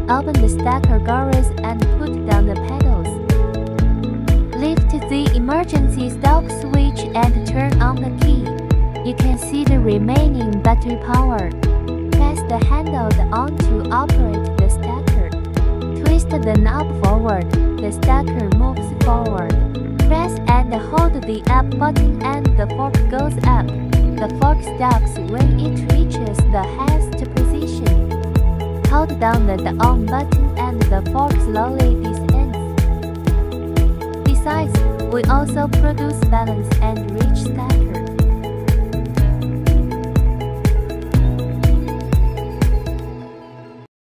Open the stacker drawers and put down the pedals. Lift the emergency stop switch and turn on the key. You can see the remaining battery power. Press the handle on to operate the stacker. Twist the knob forward, the stacker moves forward. Press and hold the up button and the fork goes up. The fork stops when it reaches the highest position. Hold down the on button and the fork slowly descends. Besides, we also produce balance and reach stacker.